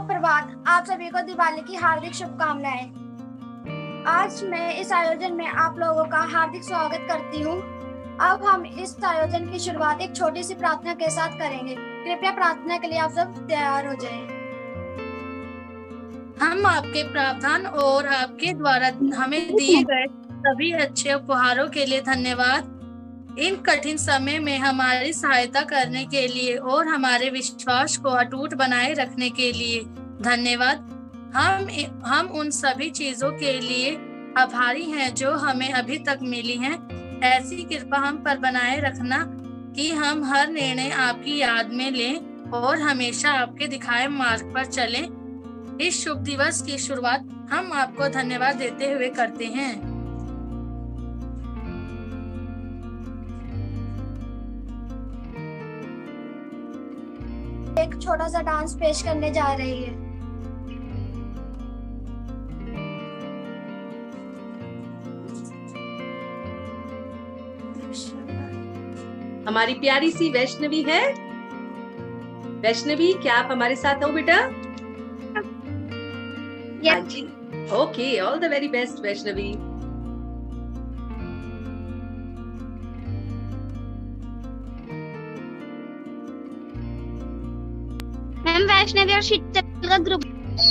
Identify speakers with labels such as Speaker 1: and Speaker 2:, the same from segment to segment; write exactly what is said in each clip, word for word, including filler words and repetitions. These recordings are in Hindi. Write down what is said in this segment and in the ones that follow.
Speaker 1: सुप्रभात। आप सभी को दिवाली की हार्दिक शुभकामनाएं। आज मैं इस आयोजन में आप लोगों का हार्दिक स्वागत करती हूँ। अब हम इस आयोजन की शुरुआत एक छोटी सी प्रार्थना के साथ करेंगे। कृपया प्रार्थना के लिए आप सब तैयार हो जाएं।
Speaker 2: हम आपके प्रावधान और आपके द्वारा हमें दिए गए सभी अच्छे उपहारों के लिए धन्यवाद। इन कठिन समय में हमारी सहायता करने के लिए और हमारे विश्वास को अटूट बनाए रखने के लिए धन्यवाद। हम हम उन सभी चीजों के लिए आभारी हैं जो हमें अभी तक मिली हैं। ऐसी कृपा हम पर बनाए रखना कि हम हर निर्णय आपकी याद में लें और हमेशा आपके दिखाए मार्ग पर चलें। इस शुभ दिवस की शुरुआत हम आपको धन्यवाद देते हुए करते हैं।
Speaker 1: एक छोटा सा डांस पेश करने जा रही है।
Speaker 3: हमारी प्यारी सी वैष्णवी है। वैष्णवी, क्या आप हमारे साथ हो बेटा? हाँ जी। Okay, all the very best Vaishnavi.
Speaker 4: Ma'am Vaishnavi और शीतल का group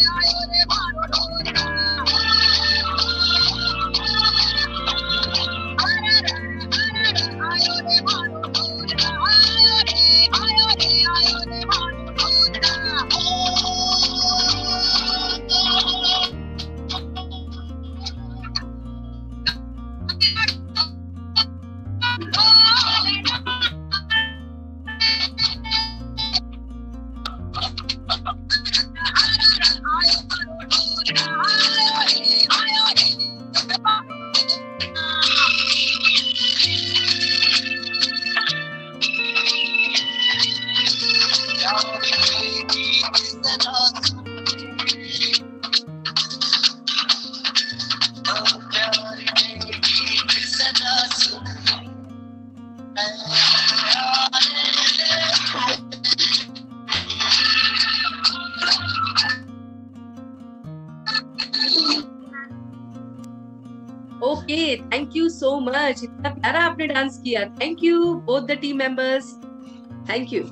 Speaker 3: okay, thank you so much. इतना प्यारा आपने डांस किया। Thank you both the team members. Thank you.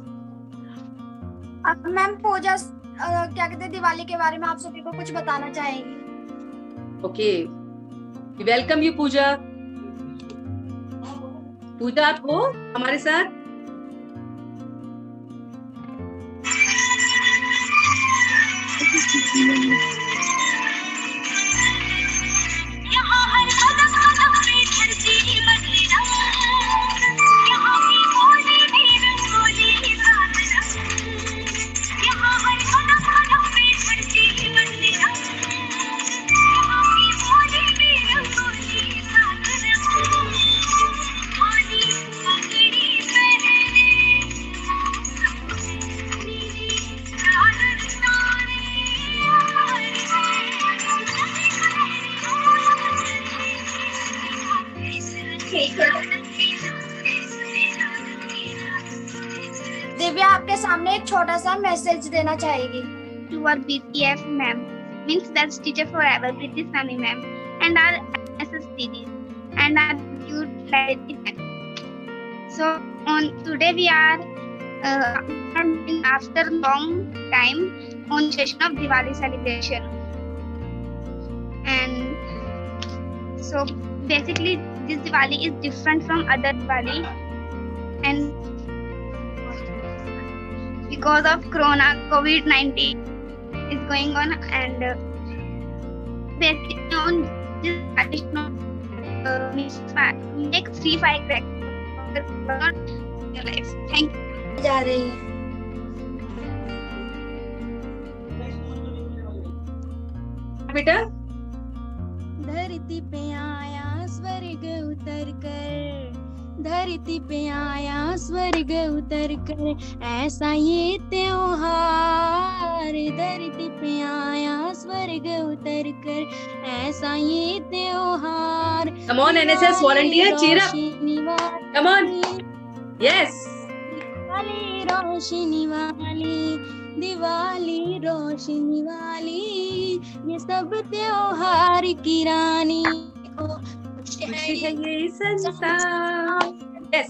Speaker 1: Ma'am Pooja क्या कहते हैं दिवाली के बारे में आप सभी को कुछ बताना चाहेंगी?
Speaker 3: Okay, welcome you Pooja. Pooja आप हो हमारे साथ?
Speaker 1: दिव्या आपके सामने एक छोटा सा मैसेज देना चाहेगी।
Speaker 4: to our B P F ma'am, means best teacher forever, Priti Sami ma'am, and our S S D Ds, and our cute lady ma'am. So on today we are uh, after long time on session of Diwali celebration, and so basically this Diwali is different from other Diwali, and because of Corona, COVID nineteen is going on, and uh, basically on this additional uh, make three firecrackers in your life. Thank you.
Speaker 1: जा रही है।
Speaker 3: बेटा,
Speaker 5: धरती पे आया स्वर्ग उतर कर, धरती पे आया स्वर्ग उतर कर, ऐसा ये त्योहार। धरती पे आया स्वर्ग उतर कर, ऐसा ये त्योहार।
Speaker 3: Come on N S S volunteer, cheer up. Come on. Yes.
Speaker 5: वाली रोशनी वाली दिवाली रोशनी वाली, ये सब त्योहार की रानी को
Speaker 3: खुशी है ये संसार। यस,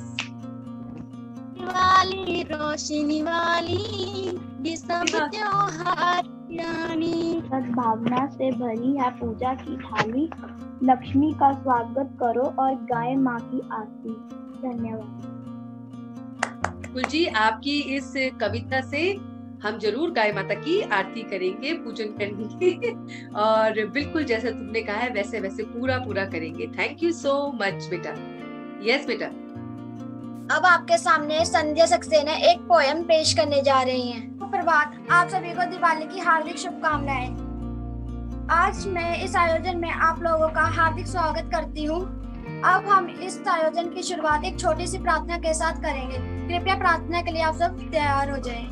Speaker 5: दिवाली रोशनी वाली, ये सब त्योहार की रानी।
Speaker 6: सद्भावना से भरी है पूजा की थाली, लक्ष्मी का स्वागत करो और गाए माँ की आरती। धन्यवाद।
Speaker 3: कुल जी, आपकी इस कविता से हम जरूर गाय माता की आरती करेंगे, पूजन करेंगे और बिल्कुल जैसा तुमने कहा है वैसे वैसे पूरा पूरा करेंगे। थैंक यू सो मच बेटा। यस बेटा।
Speaker 1: अब आपके सामने संध्या सक्सेना एक पोयम पेश करने जा रही हैं। प्रभात, आप सभी को दिवाली की हार्दिक शुभकामनाएं। आज मैं इस आयोजन में आप लोगों का हार्दिक स्वागत करती हूँ। अब हम इस आयोजन की शुरुआत एक छोटी सी प्रार्थना के साथ करेंगे। कृपया प्रार्थना के लिए आप सब तैयार हो जाएं।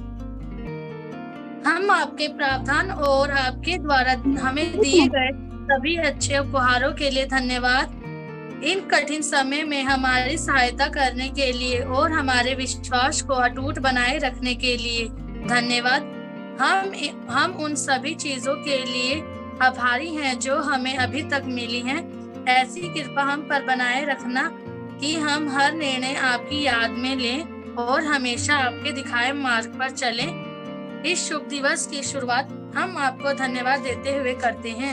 Speaker 2: हम आपके प्रावधान और आपके द्वारा हमें दिए गए सभी अच्छे उपहारों के लिए धन्यवाद। इन कठिन समय में हमारी सहायता करने के लिए और हमारे विश्वास को अटूट बनाए रखने के लिए धन्यवाद। हम हम उन सभी चीजों के लिए आभारी हैं जो हमें अभी तक मिली हैं। ऐसी कृपा हम पर बनाए रखना कि हम हर निर्णय आपकी याद में लें और हमेशा आपके दिखाए मार्ग पर चलें। इस शुभ दिवस की शुरुआत हम आपको धन्यवाद देते हुए करते हैं।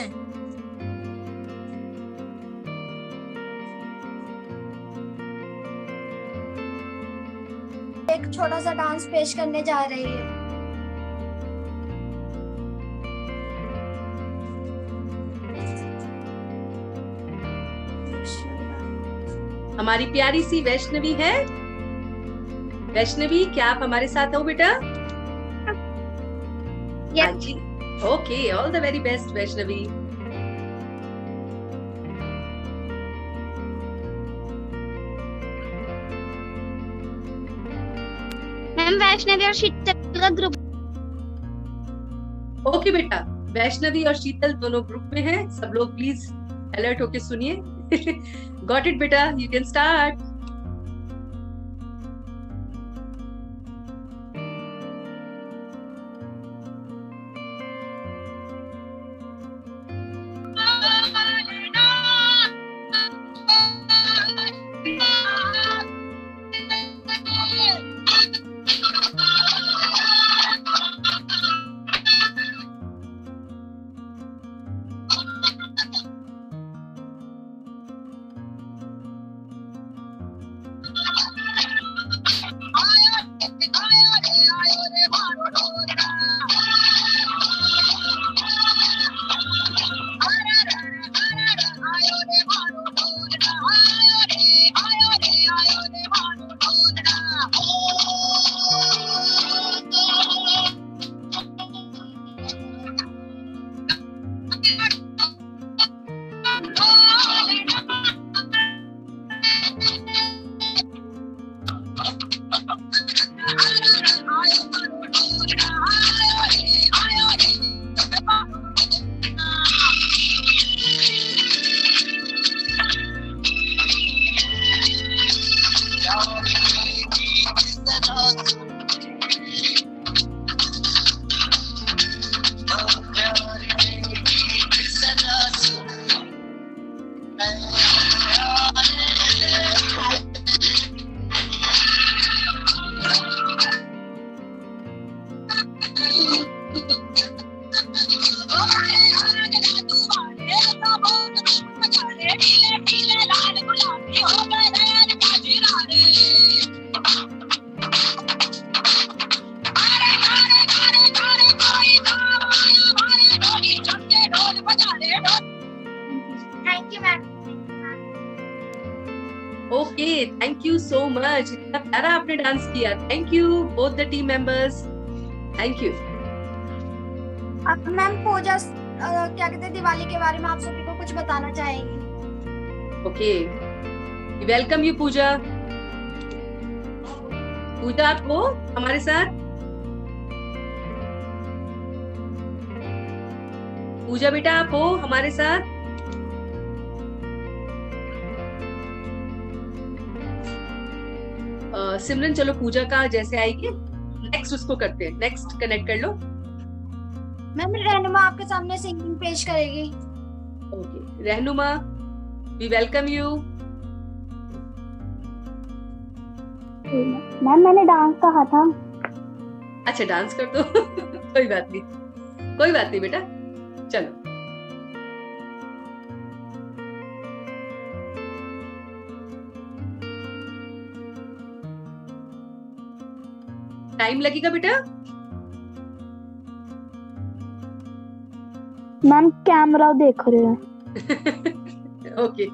Speaker 1: एक छोटा सा डांस पेश करने जा रही है।
Speaker 3: हमारी प्यारी सी वैष्णवी है। वैष्णवी, क्या आप हमारे साथ हो बेटा? हाँ जी। Okay, all the very best Vaishnavi.
Speaker 4: Ma'am Vaishnavi और शीतल का ग्रुप।
Speaker 3: ओके बेटा, वैष्णवी और शीतल दोनों ग्रुप में हैं। सब लोग प्लीज अलर्ट होके सुनिए। गॉट इट बेटा, you can start. Okay, thank you so much. इतना प्यारा आपने डांस किया। Thank you both the team members. Thank you.
Speaker 1: अब मैम पूजा अ, क्या कहते हैं दिवाली के बारे में आप सभी को कुछ बताना चाहेंगी।
Speaker 3: Okay, welcome you Pooja. Pooja आप हो हमारे साथ? पूजा बेटा आप हो हमारे साथ? सिमरन चलो पूजा का जैसे आएगी नेक्स्ट उसको करते हैं, नेक्स्ट कनेक्ट कर लो।
Speaker 1: मैम रहनुमा आपके सामने सिंगिंग पेश करेगी।
Speaker 3: Okay Rahnuma, we welcome you.
Speaker 6: Ma'am मैंने डांस कहा था।
Speaker 3: अच्छा डांस कर दो कोई बात नहीं, कोई बात नहीं बेटा, चलो। टाइम लगेगा बेटा।
Speaker 6: मैम कैमरा देख रहे हैं।
Speaker 3: ओके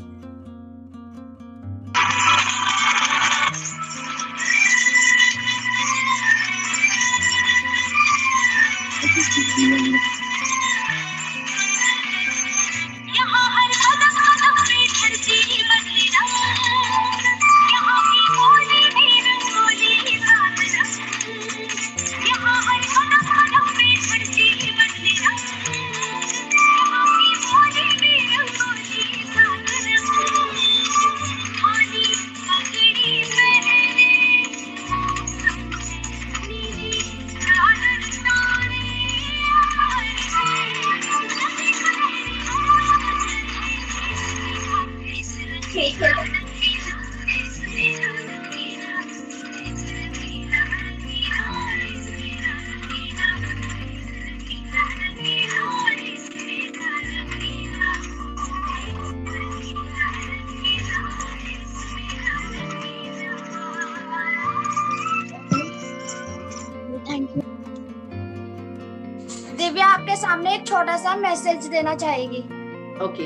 Speaker 1: दिव्या आपके सामने एक छोटा सा मैसेज देना चाहेगी।
Speaker 3: ओके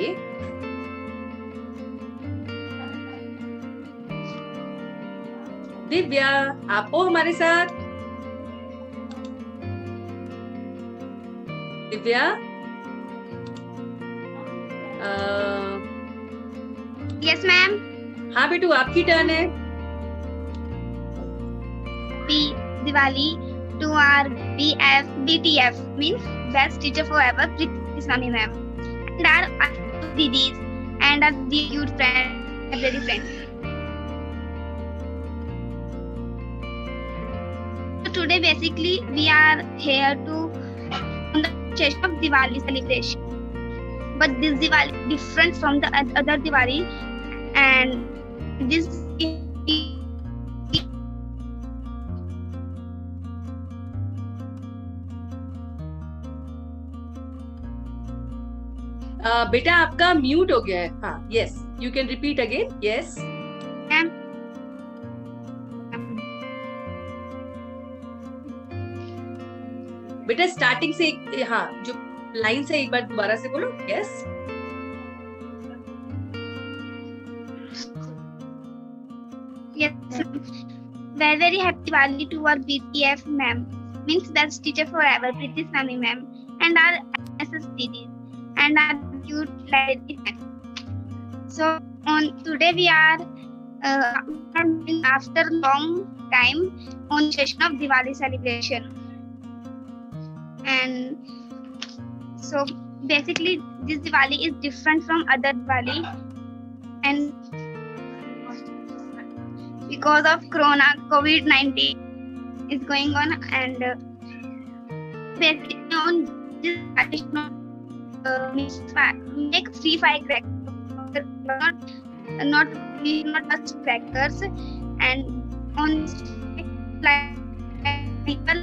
Speaker 3: दिव्या, आप हो हमारे साथ? Divya
Speaker 4: yes ma'am.
Speaker 3: हाँ बेटू आपकी टर्न है।
Speaker 4: Happy Diwali to our B F B T F means best teacher forever, Priti Swami ma'am, and our didis and our cute friends, library friends. So today basically we are here to on the session of Diwali celebration, but this Diwali is different from the other Diwali, and this
Speaker 3: Uh, बेटा आपका म्यूट हो गया है। हाँ yes, you can repeat again. Yes बेटा स्टार्टिंग से एक, हाँ जो लाइन से एक बार दोबारा से बोलो। Yes
Speaker 4: yes very very happy Diwali to our B T F ma'am, means best teacher forever, Priti Swami ma'am, and our S S D Ds and our cute lady. So on today we are uh, after long time on session of Diwali celebration, and so basically this Diwali is different from other Diwali, and because of Corona COVID nineteen is going on, and uh, basically on this Diwali Uh, make three firecrackers, not not we not touch crackers, and on like people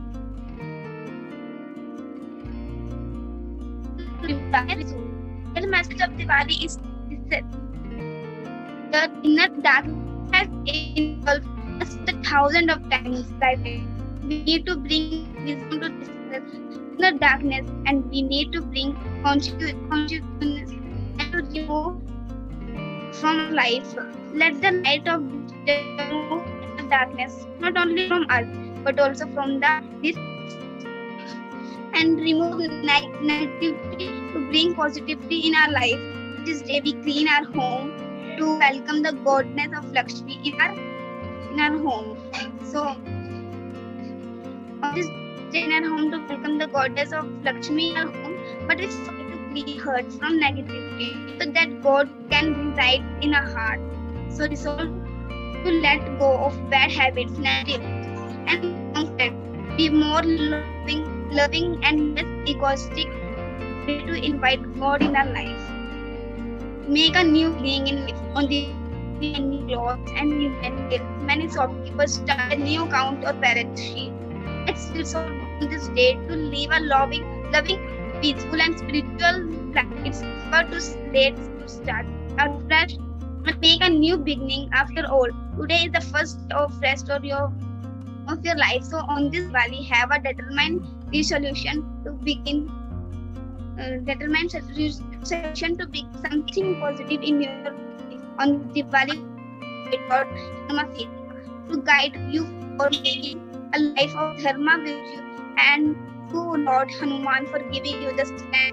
Speaker 4: the message of Diwali is, is that the inner darkness has involved us the thousand of times. Right? We need to bring wisdom to this inner darkness, and we need to bring consciousness and to remove from life. Let the light of remove the darkness, not only from us but also from the this, and remove negativity to bring positivity in our life. This day we clean our home to welcome the goddess of Lakshmi in our in our home. So on this in our home to welcome the goddess of Lakshmi in our home, but we try to clean hurt from negativity so that God can reside in our heart. So resolve to let go of bad habits, negative, and comfort. Be more loving, loving and less egoistic. Try to invite God in our life. Make a new being in on the new clothes and new pencils. Many shopkeepers start a new account or balance sheet. Let's resolve on this day to live a loving, loving, peaceful and spiritual life. It's for to late to start a fresh and make a new beginning after all. Today is the first of rest of your of your life. So on this valley, have a determined resolution to begin. Uh, determined solution to be something positive in your life. On Diwali, God to guide you for making a life of dharma virtue, and to Lord Hanuman for giving you the strength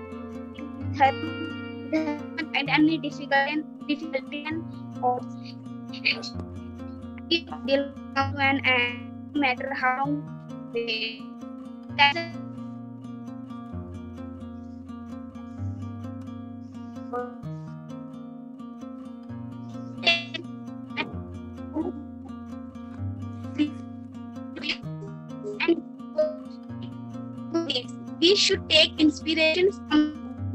Speaker 4: and any difficulty difficulty and odds. It will come to an end, no matter how long they. That's a we should take inspiration from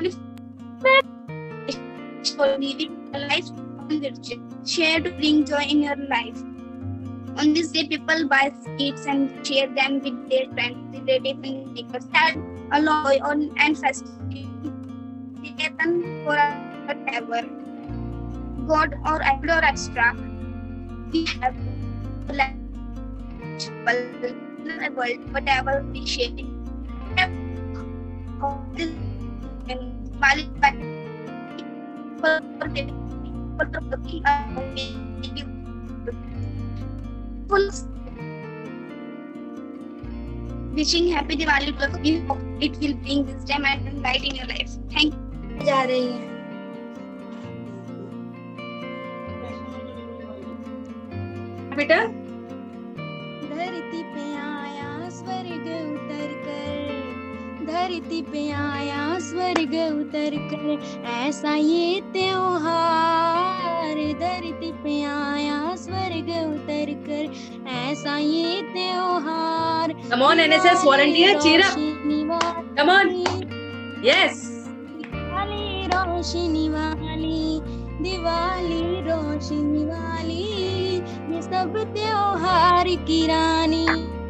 Speaker 4: living a life share to bring joy in your life. On this day, people buy sweets and share them with their friends, relatives, and neighbors. Sad, alloy, and festive. For whatever God or or extra we have world, whatever we share. Wishing happy Diwali to you. It will bring wisdom and light in your life. Thank you.
Speaker 1: जा रही है।
Speaker 3: बेटा
Speaker 5: धरती पे आया स्वर्ग उतर कर, धरती पे आया स्वर्ग उतर कर, ऐसा ये त्योहार। धरती पे आया स्वर्ग उतर कर, ऐसा ये त्योहार।
Speaker 3: Come on N S S volunteer, cheer up. Come on. Yes.
Speaker 5: Diwali रोशनी वाली, दिवाली रोशनी वाली, ये सब त्योहार की रानी।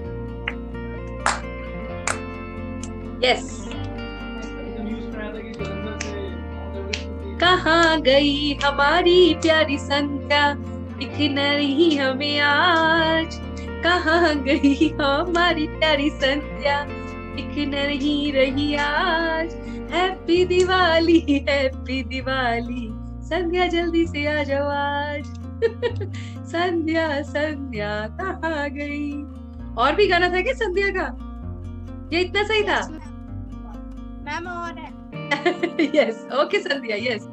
Speaker 3: Yes. कहाँ गई हमारी प्यारी संध्या, दिख नहीं हमें आज। कहाँ गई हमारी प्यारी संध्या, दिख नहीं रही आज। हैप्पी दिवाली, हैप्पी दिवाली, संध्या जल्दी से आ जाओ आज। संध्या संध्या कहाँ गई। और भी गाना था क्या संध्या का? ये इतना सही था?
Speaker 5: मैम और है।
Speaker 3: Yes, okay Sandhya, yes.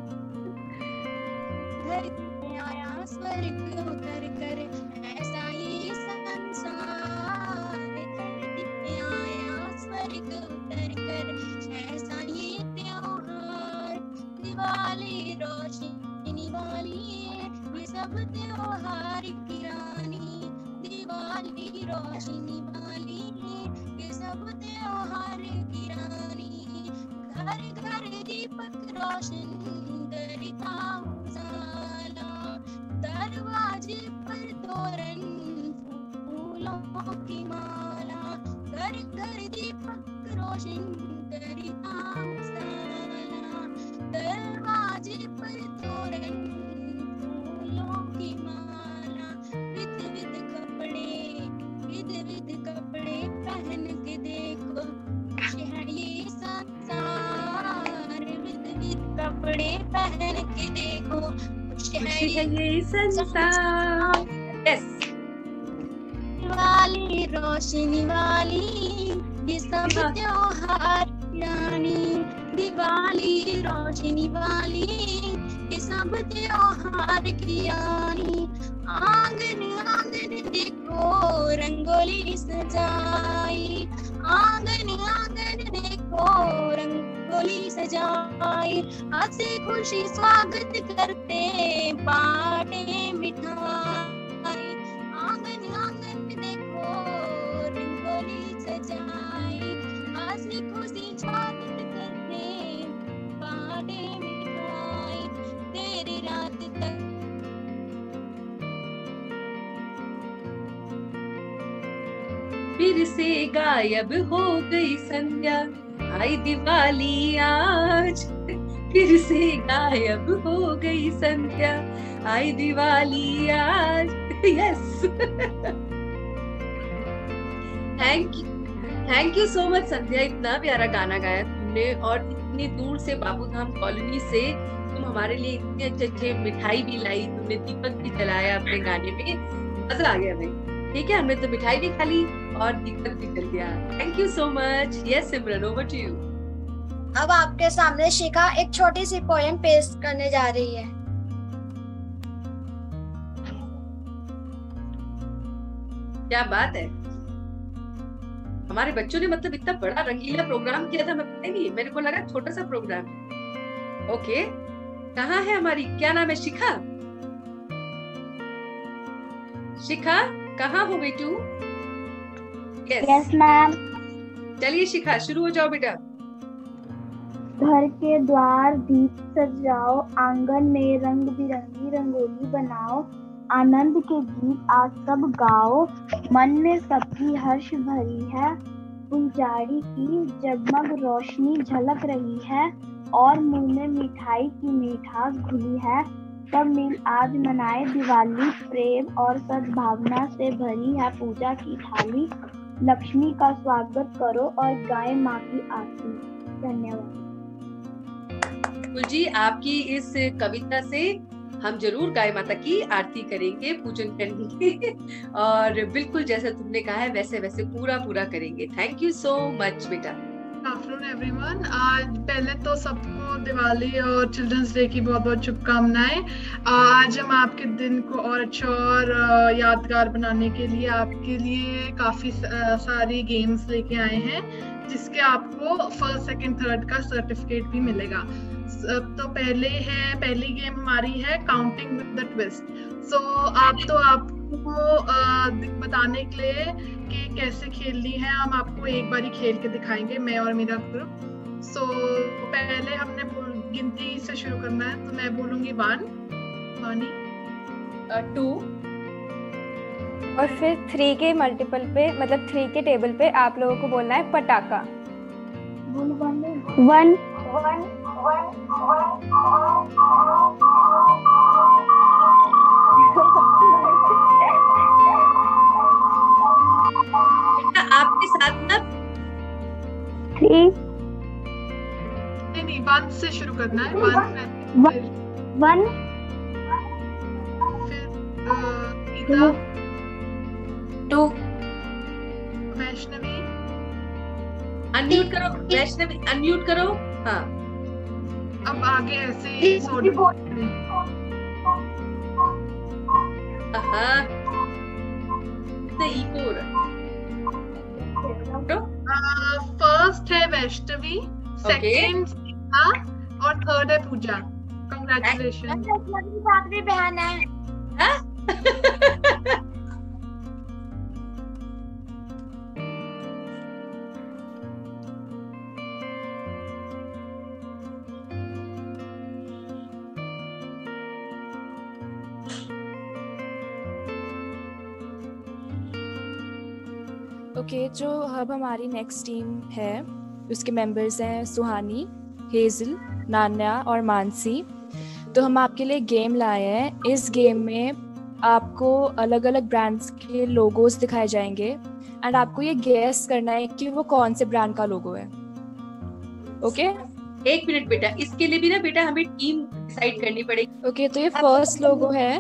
Speaker 5: धरती पे आया स्वर्ग उतर कर, ऐसा ये संसार। धरती पे आया स्वर्ग उतर कर, ऐसा ये त्योहार। दिवाली रोशनी वाली, ये सब त्योहार की रानी। दिवाली रोशनी वाली, ये सब त्योहार की रानी। घर घर दीपक रोशन करता उजाला, दरवाजे पर तोरण फूलों की माला। घर घर दीपक रोशन करता उजाला, दरवाजे पर तोरण फूलों की माला। विध विध कपड़े, विध विध कपड़े पहन के देखो, शहर ये संसार। विध विध कपड़े पहन के देखो, शहर
Speaker 3: ये संसार। यस।
Speaker 5: दिवाली रोशनी वाली, ये सब त्योहार रानी। दिवाली रोशनी वाली, ये सब त्योहार की रानी। आंगन आंगन देखो रंगोली सजाई, आंगन आंगन देखो रंगोली सजाई। हंसी खुशी स्वागत करते बाटे मिठाई, आंगन आंगन देखो खुशी स्वागत करने बाटे मिठाई तेरी रात तक।
Speaker 3: फिर से गायब हो गई संध्या, आई दिवाली आज। फिर से गायब हो गई संध्या, आई दिवाली आज। Yes, thank you, thank you so much Sandhya, इतना प्यारा गाना गाया तुमने और इतनी दूर से बाबूधाम कॉलोनी से तुम हमारे लिए इतने अच्छे अच्छे मिठाई भी लाई, तुमने दीपक भी जलाया अपने गाने में, मजा आ गया भाई। ठीक है, हमने तो मिठाई भी खा ली और दीपक भी जल गया। Thank you so much. Yes Simran, over to you.
Speaker 1: अब आपके सामने शिखा एक छोटी सी पोएम पेश करने जा रही है।
Speaker 3: क्या बात है, हमारे बच्चों ने मतलब इतना बड़ा रंगीला प्रोग्राम किया था, मैं पता नहीं, मेरे को लगा छोटा सा प्रोग्राम। ओके, कहाँ है हमारी, क्या नाम है, शिखा? शिखा कहाँ हो बेटू?
Speaker 6: Yes ma'am.
Speaker 3: चलिए शिखा, शुरू हो जाओ बेटा।
Speaker 6: घर के द्वार दीप सजाओ, आंगन में रंग बिरंगी रंगोली बनाओ, आनंद के गीत आज सब गाओ, मन में सबकी हर्ष भरी है, उजाड़ी की जगमग रोशनी झलक रही है, और मुंह में मिठाई की मिठास घुली है, सब मिल आज मनाए दिवाली, प्रेम और सद्भावना से भरी है पूजा की थाली, लक्ष्मी का स्वागत करो और गाए माँ की आरती। धन्यवाद।
Speaker 3: जी, आपकी इस कविता से हम जरूर गाय माता की आरती करेंगे, पूजन करेंगे और बिल्कुल जैसा तुमने कहा है वैसे वैसे पूरा पूरा करेंगे। थैंक यू सो मच बेटा।
Speaker 7: Afternoon everyone. आज पहले तो सबको दिवाली और चिल्ड्रंस डे की बहुत बहुत शुभकामनाएं। आज हम आपके दिन को और अच्छा और यादगार बनाने के लिए आपके लिए काफी सारी गेम्स लेके आए हैं, जिसके आपको फर्स्ट सेकंड थर्ड का सर्टिफिकेट भी मिलेगा। तो पहले है पहली गेम हमारी है counting with the twist. So आप तो आपको बताने के लिए कि कैसे खेलनी है, हम आपको एक बारी खेल के दिखाएंगे, मैं और मेरा ग्रुप। सो पहले हमने गिनती से शुरू करना है, तो मैं बोलूंगी वन, वानी,
Speaker 3: टू
Speaker 8: और फिर थ्री के मल्टीपल पे, मतलब थ्री के टेबल पे आप लोगों को बोलना है पटाखा।
Speaker 6: वन
Speaker 3: बेटा आपके साथ ना
Speaker 6: थ्री,
Speaker 7: नहीं नहीं वन से शुरू करना है। वन
Speaker 6: वन
Speaker 7: फिर गीता,
Speaker 2: टू,
Speaker 7: वैष्णवी,
Speaker 3: अनम्यूट करो, वैष्णवी अनम्यूट करो। हाँ,
Speaker 7: अब आगे ऐसे ही सोडी।
Speaker 3: हाँ, इको हो रहा है।
Speaker 7: फर्स्ट है वैष्णवी, सेकंड सीता और थर्ड है पूजा। कंग्रेचुलेशन।
Speaker 1: सातवीं बहन है।
Speaker 8: ओके okay, जो अब हमारी नेक्स्ट टीम है उसके मेंबर्स हैं सुहानी, हेजल, नान्या और मानसी। तो हम आपके लिए गेम लाए हैं। इस गेम में आपको अलग अलग ब्रांड्स के लोगोस दिखाए जाएंगे एंड आपको ये गेस करना है कि वो कौन से ब्रांड का लोगो है। Okay okay?
Speaker 3: एक मिनट बेटा, इसके लिए भी ना बेटा हमें टीम डिसाइड करनी पड़ेगी।
Speaker 8: ओके okay, तो ये फर्स्ट लोगो है।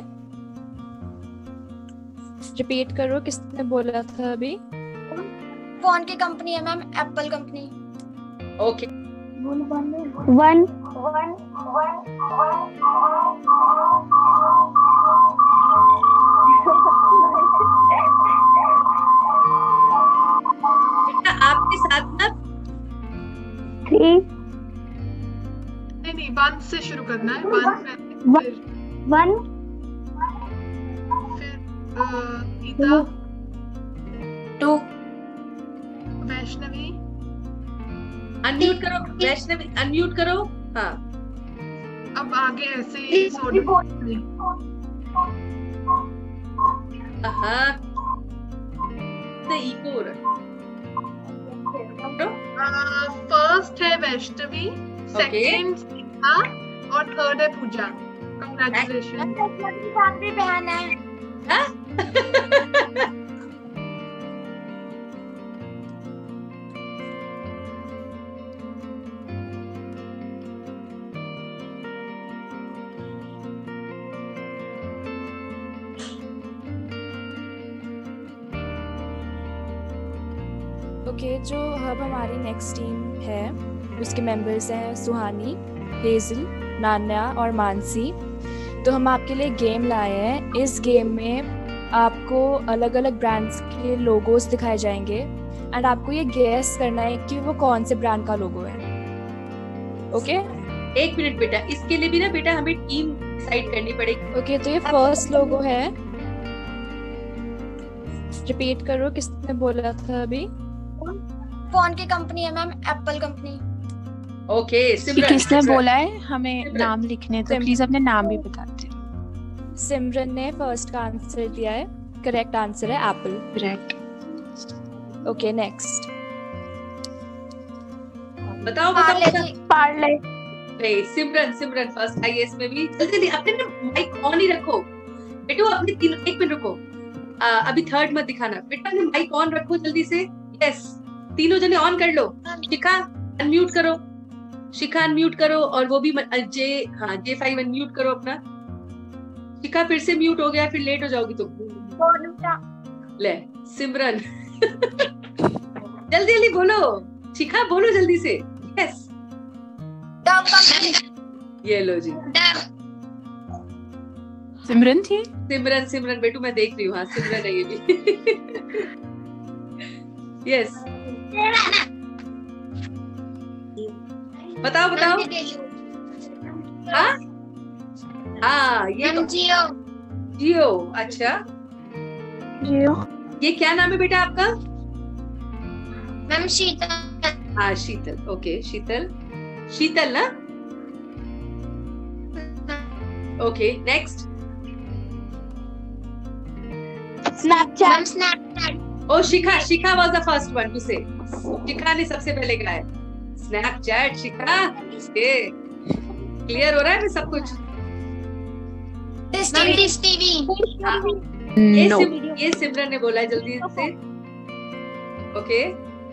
Speaker 8: रिपीट करो, किसने बोला था अभी?
Speaker 1: कौन की कंपनी है ma'am? Apple company.
Speaker 3: Okay,
Speaker 6: one
Speaker 3: बेटा आपके साथ ना
Speaker 6: थ्री,
Speaker 7: नहीं नहीं वन से शुरू करना है। वन फिर
Speaker 6: वन
Speaker 7: फिर गीता,
Speaker 2: टू,
Speaker 7: वैष्णवी,
Speaker 3: अनम्यूट करो वैष्णवी, अनम्यूट करो। हाँ
Speaker 7: अब आगे ऐसे ही सोडा।
Speaker 3: हाँ इको हो रहा है।
Speaker 7: फर्स्ट है वैष्णवी, सेकंड सीता और थर्ड है पूजा। कंग्रेचुलेशन।
Speaker 1: मेरी बहन है।
Speaker 8: ओके okay, जो अब हमारी नेक्स्ट टीम है उसके मेंबर्स हैं सुहानी, हेजल, नान्या और मानसी। तो हम आपके लिए गेम लाए हैं। इस गेम में आपको अलग अलग ब्रांड्स के लोगोस दिखाए जाएंगे एंड आपको ये गेस करना है कि वो कौन से ब्रांड का लोगो है। Okay okay?
Speaker 3: एक मिनट बेटा, इसके लिए भी ना बेटा हमें टीम डिसाइड करनी पड़ेगी।
Speaker 8: ओके okay, तो ये फर्स्ट लोगो है। रिपीट करो, किसने बोला था अभी?
Speaker 1: फोन की कंपनी है ma'am, Apple company.
Speaker 3: Okay Simran,
Speaker 5: किसने बोला है हमें नाम लिखने, तो प्लीज अपने नाम भी बता दीजिए।
Speaker 8: सिमरन ने फर्स्ट का आंसर दिया है। करेक्ट आंसर है एप्पल।
Speaker 5: करेक्ट।
Speaker 8: Okay next.
Speaker 3: बताओ बताओ।
Speaker 4: पार्ले।
Speaker 3: नहीं सिमरन, सिमरन फर्स्ट आई। इसमें भी जल्दी जल्दी अपने ना माइक ऑन ही रखो बेटो। अपने तीन एक मिनट रुको। आ, अभी थर्ड मत दिखाना बेटा, ने माइक ऑन रखो जल्दी से। यस तीनों जने ऑन कर लो। शिखा अनम्यूट करो, शिखा अनम्यूट करो। और वो भी जे हाँ जे फाइव अनम्यूट करो अपना। शिखा फिर से म्यूट हो गया, फिर लेट हो जाओगी तो। ले सिमरन जल्दी जल्दी बोलो। शिखा बोलो जल्दी से। यस ये लो जी।
Speaker 5: सिमरन थी।
Speaker 3: सिमरन सिमरन बेटू मैं देख रही हूँ। हाँ सिमरन है ये भी। यस बताओ बताओ। हाँ हाँ ये तो
Speaker 1: जियो।
Speaker 3: जियो। अच्छा
Speaker 4: जियो।
Speaker 3: ये क्या नाम है बेटा आपका?
Speaker 1: मैम शीतल।
Speaker 3: हाँ शीतल। ओके शीतल, शीतल ना। Okay next.
Speaker 4: स्नैपचैट।
Speaker 1: स्नैपचैट।
Speaker 3: ओ Shikha, Shikha was the first one to say. Shikha ने सबसे पहले कहा है स्नैपचैट। शिखा क्लियर हो रहा है सब कुछ?
Speaker 1: Dish TV. Dish TV.
Speaker 3: ये
Speaker 5: no.
Speaker 3: सिम, ये सिमरन ने बोला है जल्दी से। ओके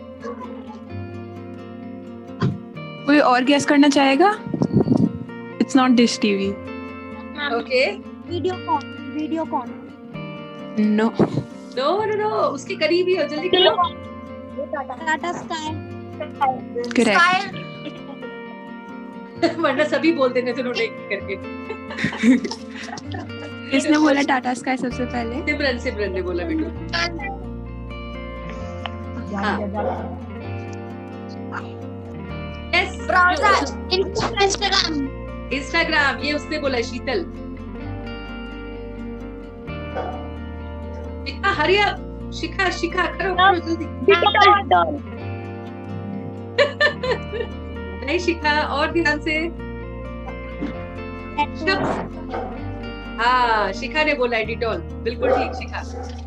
Speaker 5: कोई और गेस करना चाहेगा? It's not Dish TV.
Speaker 3: Okay
Speaker 6: वीडियो Videocon. No no.
Speaker 5: No
Speaker 3: no no नो उसके करीब ही हो, जल्दी करो।
Speaker 6: टाटा स्काई।
Speaker 5: करेक्ट।
Speaker 3: वरना सभी बोल देने थे नोट करके।
Speaker 5: किसने बोला टाटा स्काई सबसे पहले?
Speaker 3: सिमरन, सिमरन ने बोला बेटू। हाँ यस
Speaker 1: इंस्टाग्राम।
Speaker 3: इंस्टाग्राम ये उसने बोला। शीतल शिखा हरी अप। शिखा शिखा करो करो जल्दी। नहीं शिखा और ध्यान से। हाँ शिखा ने बोला है डिटॉल। बिल्कुल ठीक Shikha.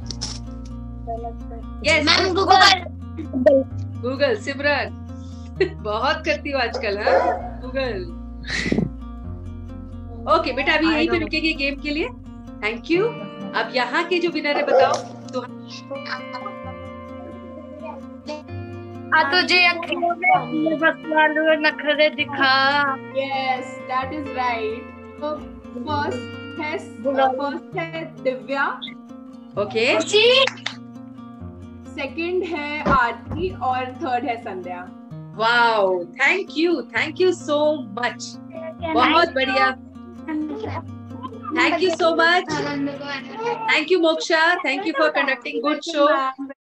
Speaker 3: Yes
Speaker 1: ma'am Google.
Speaker 3: Google. Simran बहुत करती हो आजकल। हाँ गूगल। ओके बेटा अभी यहीं पे रुकेंगे गेम के लिए। Thank you. अब यहाँ के जो विनर है बताओ। तो
Speaker 2: आ तुझे बस वालों नखरे दिखा।
Speaker 9: Yes, that is right. So first has first है दिव्या,
Speaker 3: ओके
Speaker 9: second है आरती और third है Sandhya.
Speaker 3: Wow thank you thank you so much. बहुत बढ़िया। Thank you so much. Thank you, Moksha. Thank you for conducting good show.